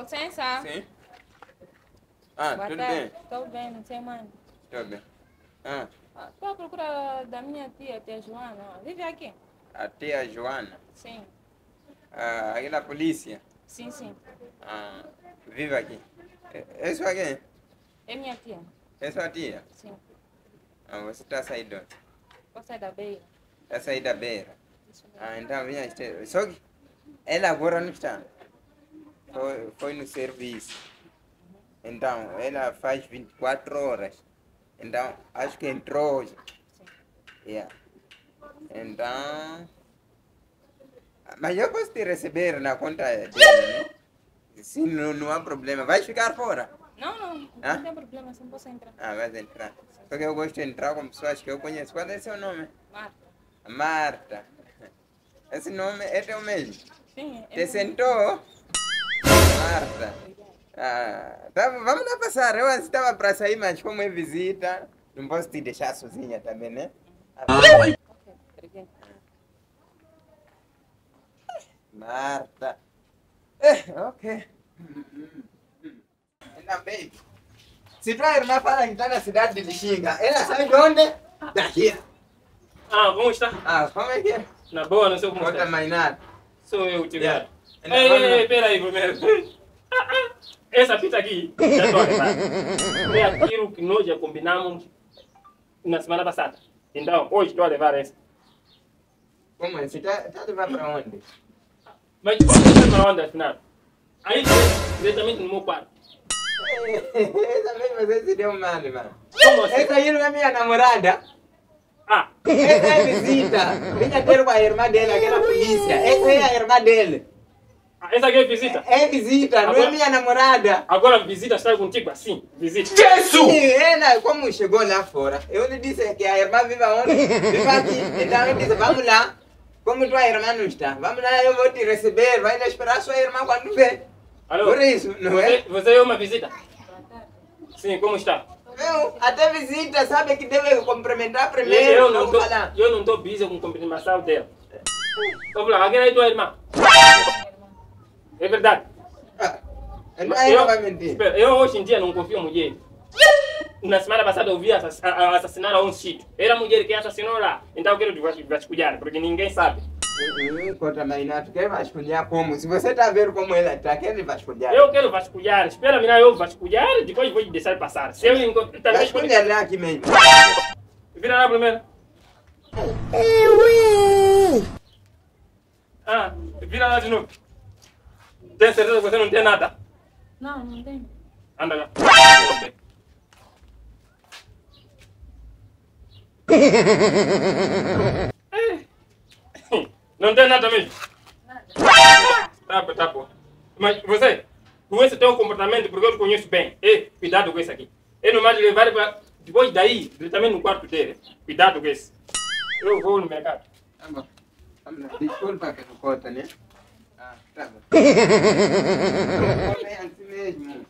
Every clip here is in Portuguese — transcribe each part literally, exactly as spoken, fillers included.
licença. Sim. Ah, Boa tudo tarde. bem? Estou bem, não sei, mano. Tudo bem. Ah, Estou à procura da minha tia, tia Joana. Vive aqui? a tia Joana, Sim. ah, aqui na polícia, Sim, sim. ah, vive aqui. É isso aqui? É minha tia. É sua tia? Sim. Ah, você está saindo? Vou sair da beira. Está saindo da beira? Isso mesmo. Ah, então vinha este... Só que ela agora não está. Foi, foi no serviço. Então, ela faz vinte e quatro horas. Então, acho que entrou hoje. Sim. Yeah. Então... Mas eu posso te receber na conta dele, né? Sim, não, não há problema. Vai ficar fora? Não, não. Hã? Não tem problema, só posso entrar. Ah, vai entrar. Só que eu gosto de entrar com pessoas que eu conheço. Qual é seu nome? Marta. Marta. Esse nome é teu mesmo? Sim, é Te sentou? Marta. Ah, tá, vamos lá passar. Eu estava para sair, mas como é visita, não posso te deixar sozinha também, né? Ok, obrigada. Marta. Eh, ok. Ainda bem. Se tua irmã fala que está na cidade de Lixinga, ela sai de onde? Daqui. Ah, como está? Ah, como é que é? Na boa, não sei como Conta está. mais nada. Sou eu, tio. Yeah. Ei, ei, ei, pera aí primeiro. Ah, ah, essa pizza aqui, já estou a levar. É aquilo que nós já combinamos na semana passada. Então, hoje estou a levar essa. Como é? Você está tá levando para onde? Mas você está para onde, afinal? Aí, diretamente no meu quarto. Essa mesmo você se deu mal, mano. Como assim? Essa aí não é minha namorada. Ah, Essa é visita. Vinha ter com a irmã dele, aquela polícia. Essa é a irmã dele. essa aqui é visita. É visita, não é Agora- minha namorada. Agora visita está contigo assim, visita. Sim, ela, como chegou lá fora, eu lhe disse que a irmã vive onde? Vive aqui. Então eu disse, vamos lá. Como tua irmã não está, vamos lá, eu vou te receber. Vai lá esperar sua irmã quando vê. Alô? Por isso, não Você, é? você é uma visita? Boa tarde. Sim, como está? Eu, até visita, sabe que deve cumprimentar Eu, primeiro. eu não logo tô, falar. eu não estou busy com cumprimentação dela. Vamos lá, aqui é tua irmã. Minha irmã. É verdade. Ah, então aí não vai mentir. espera, eu hoje em dia não confio em mulher. Na semana passada eu vi assass- a- a- assassinar a um sítio. Era a mulher que assassinou lá. Então eu quero vas- vasculhar, porque ninguém sabe. Hum, contra Mainato, quer vasculhar como? Se você tá vendo como ela tá, quer vasculhar? Eu quero vasculhar. Espera mirar eu vasculhar, depois vou deixar passar. Se eu encontrar também... Vasculha lá aqui mesmo. Vira lá primeiro. Ah, vira lá de novo. Tem certeza que você não tem nada? Não, não tem. Anda lá. Não tem nada mesmo? Nada. Tá, bom, tá bom. Mas você, com esse teu comportamento, porque eu te conheço bem, e cuidado com esse aqui. É normal levar para depois daí, diretamente no quarto dele. Cuidado com esse. Eu vou no mercado. Tá bom. Vamos lá. Desculpa que não conta, né? Ah, tá bom. É assim mesmo.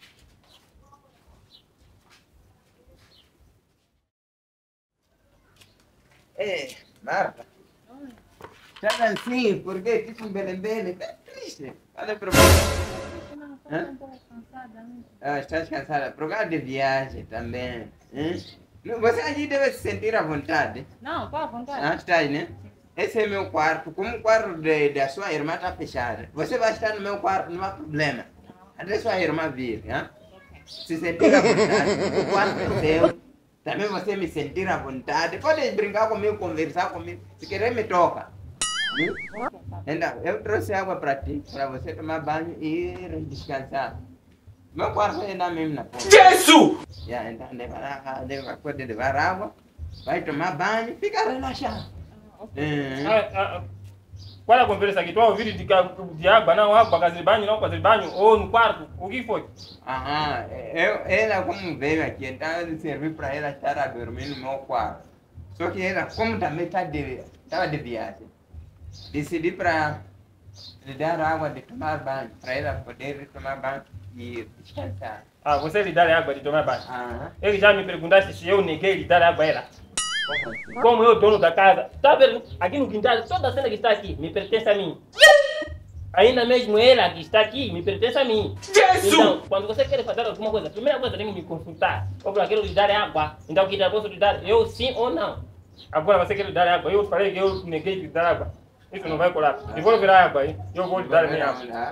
É, Marta. Tá assim, porque tipo belembele, tá triste. Qual é o problema? Eu não estou Hã? um pouco cansada, né? Ah, estás cansada por causa de viagem também. Hein? Não, você aqui deve se sentir à vontade. Não, estou à vontade. Ah, estás, né? Esse é meu quarto. Como o quarto de, da sua irmã está fechado, você vai estar no meu quarto, não há problema. Até sua irmã vir, hein? Se sentir à vontade. O quarto é seu. Também você me sentir à vontade. Pode brincar comigo, conversar comigo. Se querer, me toca. Hum? Ok, tá. Então, eu trouxe água para ti, para você tomar banho e ir descansar. Meu quarto é lá mesmo na porta. Jesus! Yeah, então, levar, levar, pode levar água, vai tomar banho, fica relaxado. Ah, ok. Hum. Ah, ah, ah. Qual é a conversa aqui? Tu ouviu de, de água, não água, casa de banho, não casa de banho, ou no quarto? O que foi? Aham, eu, ela como veio aqui, então eu servi para ela estar a dormir no meu quarto. Só que ela, como também estava de, tava de viagem, decidi para lhe dar água de tomar banho, para ela poder tomar banho e descansar. Ah, você lhe dá água de tomar banho. Aham. Ele já me perguntaste se eu neguei lhe dar água a ela. Como assim? Como eu, dono da casa, tá vendo? Aqui no quintal, toda a cena que está aqui me pertence a mim. Ainda mesmo ela que está aqui me pertence a mim. Jesus! Então, quando você quer fazer alguma coisa, a primeira coisa tem que me consultar. Ou eu quero lhe dar água. Então, que já posso lhe dar? Eu sim ou não? Agora você quer lhe dar água. Eu falei que eu neguei lhe dar água. Isso não vai colar. Eu vou virar água aí. Eu vou lhe dar a minha água.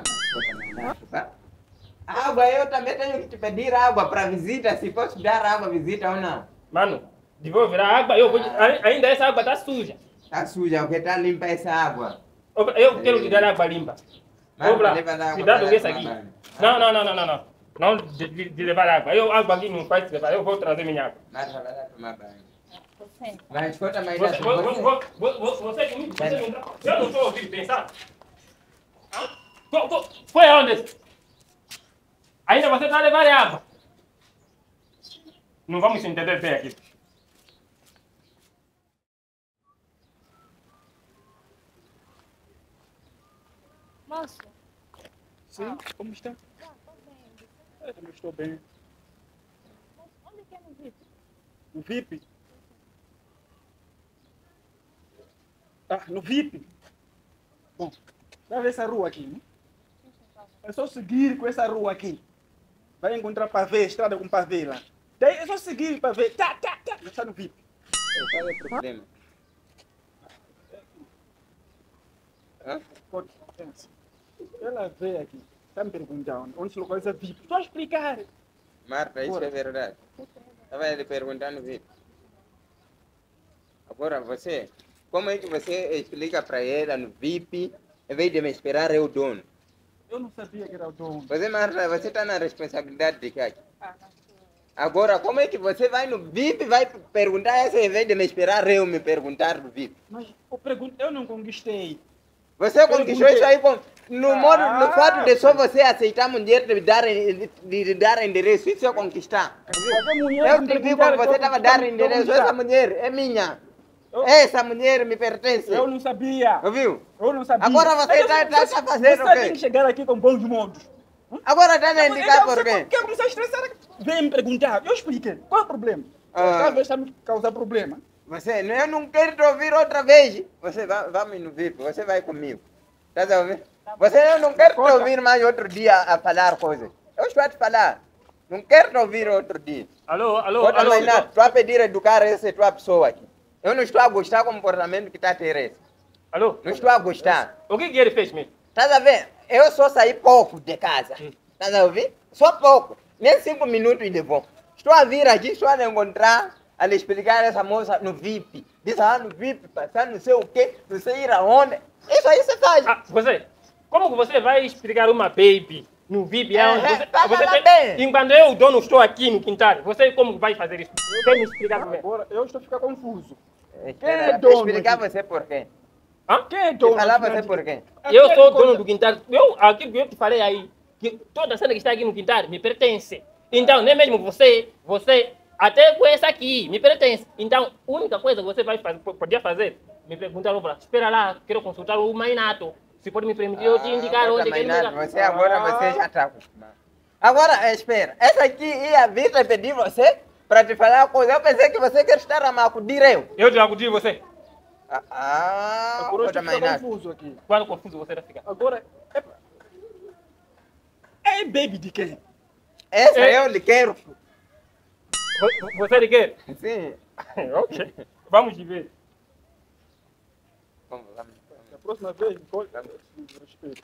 Água, eu também tenho que te pedir água para visita, se posso dar água visita ou não. Mano, devo virar água. Eu vou, ainda essa água está suja. Tá suja, porque tá limpa essa água. Eu quero lhe dar água limpa. Mas Obra, leva água cuidado para com isso tomar aqui. banho. Não, não, não, não, não, não. Não de, de, de levar água. Eu água aqui não faz levar. Eu vou trazer minha água. Mas vai lá tomar banho. Você. Mas escuta, mas Você, você... você, você, você, você comigo, você não tá. Eu não estou ouvindo pensar. Foi aonde? Ainda você está a levar água. Não vamos se entender bem aqui. Moço. Sim, como está? Ah, tô bem. Eu também estou bem. Moço, onde que é no V I P? No V I P? Ah, no V I P? Bom, vai ver essa rua aqui, né? É só seguir com essa rua aqui. Vai encontrar pavê, estrada com pavê lá. Daí é só seguir pavê. Tá, tá, tá. Já está no V I P. Qual é o problema? Hã? Pode, pensa. Ela veio aqui. Está me perguntando onde se localiza V I P. Estou a explicar. Marta, isso Bora. é verdade. Estava lhe perguntando, Vitor. Agora você, como é que você explica para ela no V I P, em vez de me esperar eu dono? Eu não sabia que era o dono. Você, Marta, você está na responsabilidade de cá. Ah, não sei. Agora, como é que você vai no V I P e vai perguntar essa em vez de me esperar eu me perguntar no V I P? Mas eu, pergunto, eu não conquistei. Você conquistou isso aí com, no, Ah, modo, no fato de só você aceitar a mulher de dar, de, de dar endereço, isso é conquistar. Qualquer mulher Eu me te vi perguntar, quando você eu estava conquistar, dando eu endereço, conquistar. essa mulher é minha. Eu- Essa mulher me pertence. Eu não sabia. Ouviu? Eu não sabia. Agora você Mas tá- eu- tá- você- tá fazendo o Você quê? tem que chegar aqui com bons modos. Agora está a indicar Eu- por eu- quê? Quer começar a estressar? Vem me perguntar. Eu expliquei. Qual é o problema? Ah. Talvez está me causar problema. Você, eu não quero te ouvir outra vez. Você vai, vamos no V I P, você vai comigo. Tá a ouvir? Você, eu não quero te Conta. ouvir mais outro dia a falar coisas. Eu estou a te falar. Não quero te ouvir outro dia. Alô, alô, Outra alô. mais nada, estou a pedir educar essa tua pessoa aqui. Eu não estou a gostar do comportamento que está a ter esse. Alô? Não estou a gostar. O que que ele fez mesmo? Estás a ver? Eu só saí pouco de casa. Estás a ouvir? Só pouco. Nem cinco minutos e levou. Estou a vir aqui, estou a encontrar, a lhe explicar essa moça no V I P. Diz lá no V I P, passar não sei o quê, não sei ir aonde. Isso aí você faz. Ah, você, como que você vai explicar uma baby no V I P? É, onde é, você, fala você lá tem- bem. enquanto eu, o dono, estou aqui no quintal, você como vai fazer isso? Tem me explicar como é. Agora eu estou a ficar confuso. Espera, é dono explicar aqui? você por quê. Hã? Quem é dono? Falar aqui você na- por quê. Eu Aqui sou é o dono conta- do quintal. Eu, aquilo que eu te falei aí, que toda a cena que está aqui no quintal me pertence. Então, nem mesmo você, você, até com essa aqui, me pertence. Então, a única coisa que você vai fazer, podia fazer, me perguntar, "Obra, espera lá, quero consultar o Mainato. Se pode me permitir, eu te indicar Ah, onde também quer nada, pegar." você agora Ah. você já está acostumado. Agora, eh, espera, essa aqui ia vir te pedir você para te falar uma coisa. Eu pensei que você quer estar a me acudir eu. Eu te acudir você. Ah, ah Agora eu outra estou a mais ficar nada. confuso aqui. Quando confuso você vai ficar. Agora, é, é baby de quem? Essa É. eu lhe quero. Vo- Você lhe quer? Sim. Ok. Vamos ver. Vamos, vamos. Da próxima vez, pode... respeito.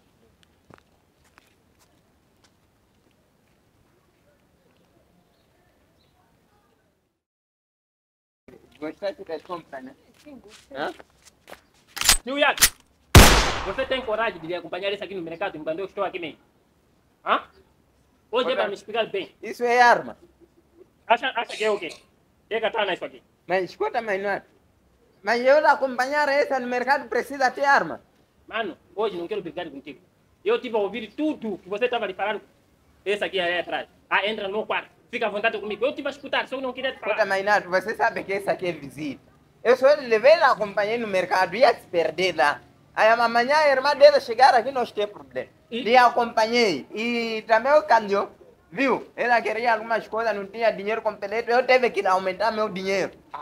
Gostaste das compras, né? Sim, gostei. Hã? Tio Iago, você tem coragem de me acompanhar isso aqui no mercado enquanto eu estou aqui mesmo? Hã? Hoje é para me explicar bem. Isso é arma. Acha, acha que é o quê? É katana isso aqui. Mas escuta, mas não é. Mas eu acompanhar essa no mercado precisa ter arma. Mano, hoje não quero brigar contigo. Eu tive a ouvir tudo que você estava lhe falando. Esse aqui aí atrás. Ah, entra no meu quarto. Fica à vontade comigo. Eu tive a escutar, só que não queria te Escuta, falar. mas não, você sabe que essa aqui é visita. Eu só levei lá, acompanhei no mercado, ia se perder lá. Aí amanhã a irmã dela chegar aqui, nós temos problema. E- E acompanhei. E também o câmbio, viu? Ela queria algumas coisas, não tinha dinheiro completo, eu tive que aumentar meu dinheiro.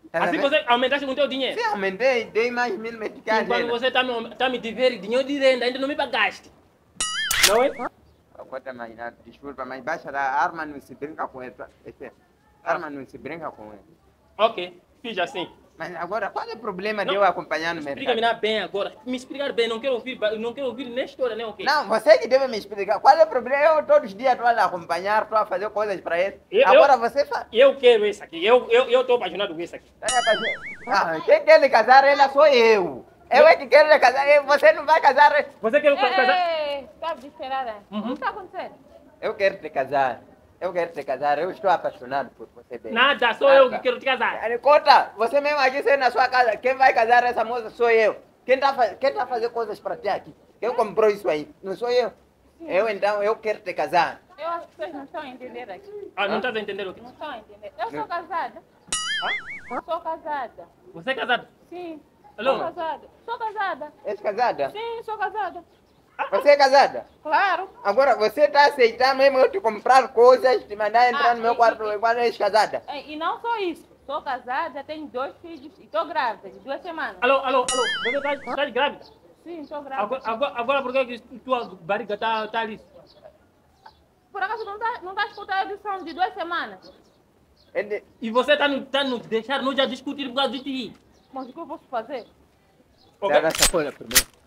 Tá Assim vendo? você aumentaste com o teu dinheiro. Sim, aumentei, dei mais mil meticais. Enquanto você está me, tá me devendo dinheiro de renda, ainda não me pagaste. Não é? Conta mais nada, desculpa, mas baixa da arma não se brinca com ele. Esse- Arma não se brinca com ele. Ok, fiz assim. Mas agora, qual é o problema de Não, eu acompanhar no Explica-me mercado? bem agora. Me explicar bem, não quero ouvir, ba- não quero ouvir nem história, nem o quê? Não, você que deve me explicar. Qual é o problema? Eu todos os dias estou a acompanhar, estou a fazer coisas para ele. Eu- Agora eu- você faz. Eu quero esse aqui, eu estou eu, eu tô apaixonado por esse aqui. Ah, quem quer lhe casar, ela sou eu. Eu é que quero lhe casar, eu- você não vai casar. Você quer casar? Ei, tá desesperada? Uhum. O que está acontecendo? Eu quero te casar. Eu quero te casar. Eu estou apaixonado por você. bem. Nada, sou eu que quero te casar. Conta, você mesmo aqui saiu na sua casa. Quem vai casar essa moça sou eu. Quem está quem tá fazendo coisas para ti aqui? Quem comprou isso aí? Não sou eu. Eu então, eu quero te casar. Eu acho que vocês não estão a entender aqui. Ah, não estás a entender o quê? Não estão a entender. Eu sou Não. casada. Ah? Sou casada. Você é casado? Sim. Alô? Sou casada. Sou casada. És casada? Sim, sou casada. Você é casada? Claro. Agora, você está aceitando mesmo eu te comprar coisas, te mandar entrar Ah, no meu e- quarto e- enquanto és casada? E e não só isso. Sou casada, tenho dois filhos e estou grávida de duas semanas. Alô, alô, alô, você estás estás grávida? Sim, estou grávida. Agora, agora, agora por que que tua barriga está tá ali? Por acaso não está não tá escutando a lição de duas semanas? Ele, E você está no, tá no deixar nós já discutir por causa de ti. Mas o que eu posso fazer? Ok? Dá essa coisa primeiro.